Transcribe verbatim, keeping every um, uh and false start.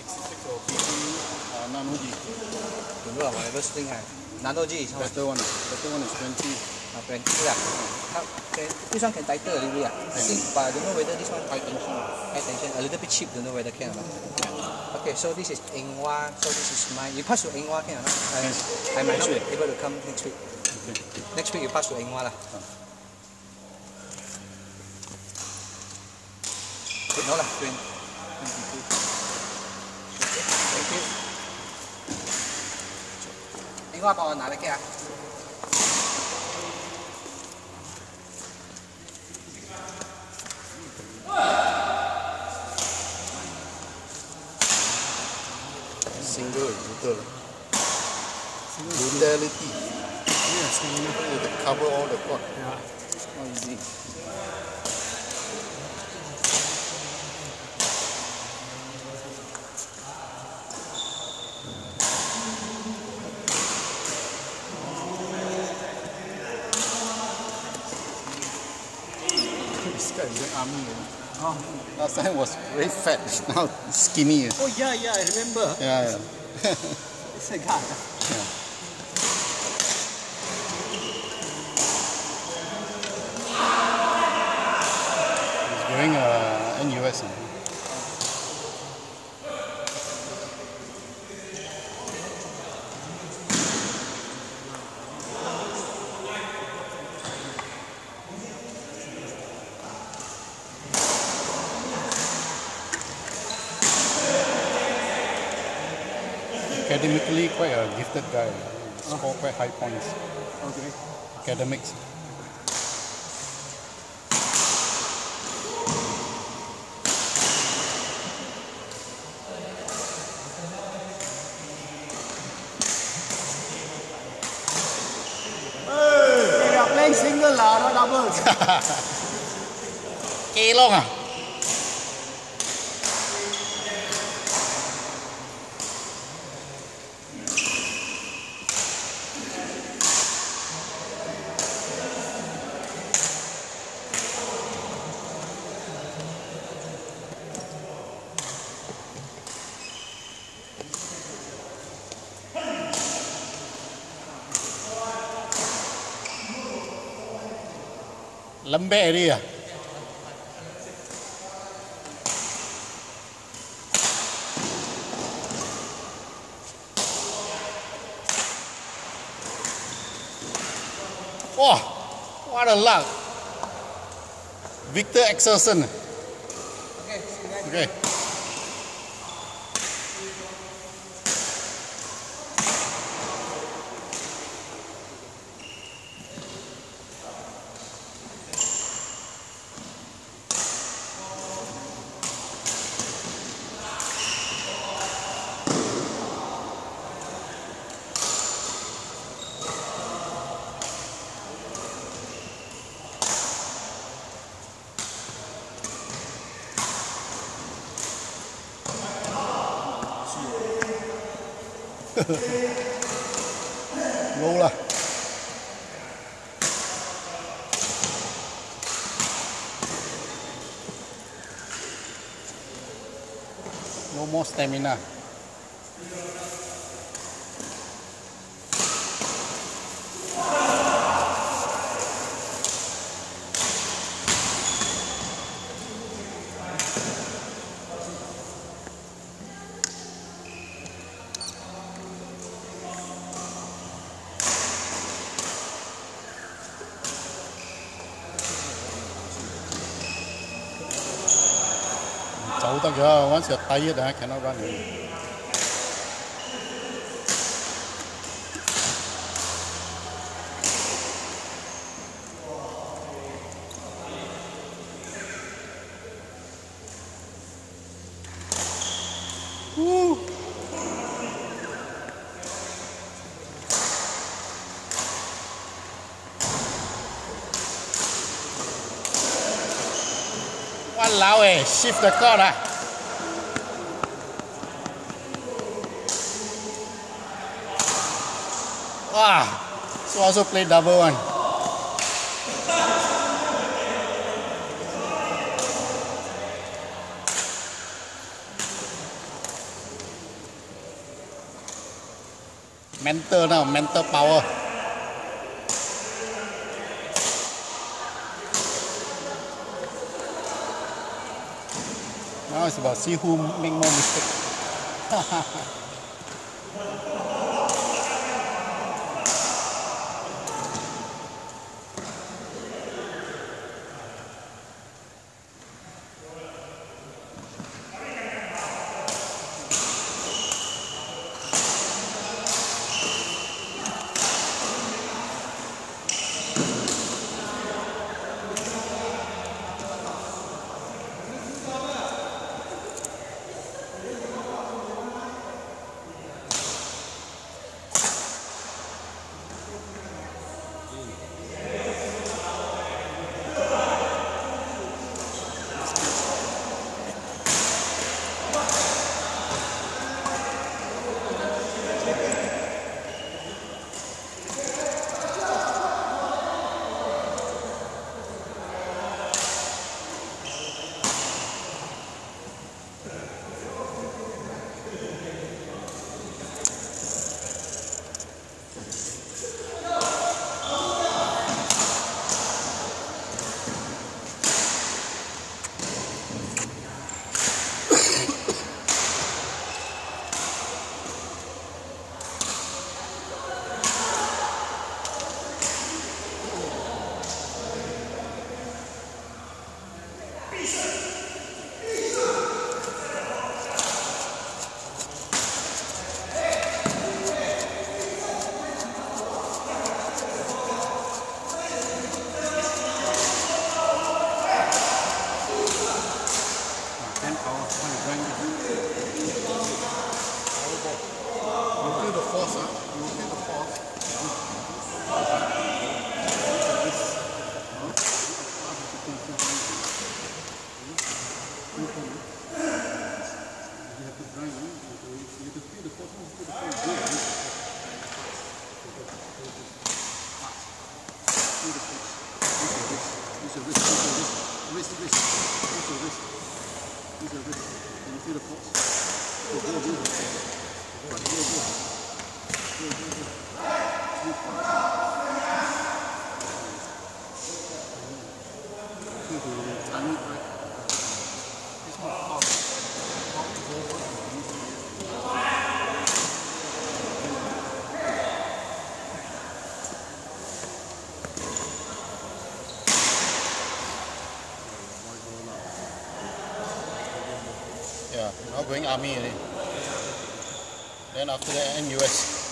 sixty-six or P G uh, Nano G. Đúng rồi, whatever string này. Nano G, how much? Better one. Better one is twenty. Uh, twenty, yeah. How, can, this one can tighter a little bit. I think, but I don't know whether this one High tension. high tension. A little bit cheap, don't know whether can or not. Okay, so this is Eng Hua, so this is mine. You pass to Eng Hua can or not? I, I might not be able to come next week. Okay. Next week you pass to Eng Hua lah. Uh. No lah, twenty. twenty-two. Okay, thank you. Eng Hua 幫我拿嚟嘅啊。 Single brutal. Brutality. Yes, You to cover all the court. yeah. Not easy. This guy is in army. Oh. Last time was very fat, now skinny. oh yeah, yeah, I remember. Yeah, yeah. It's a guy. yeah. He's going uh, N U S. Uh. Academically, quite a gifted guy. Score quite high points. Okay. Academics. Hey, they are playing single lah, not doubles. Kê long à? Lembek dia. Wah, what a luck. Victor Axelsen. Okay, see you guys. Okay. Low lah. No more stamina.走得㗎，once you're tired, I cannot run anymore. Woo! Walao eh, shift the cord ah. Wow, so also play double one. mental now, mental power. Now it's about see who make more mistakes. Yeah, now going army already. Then after that N U S.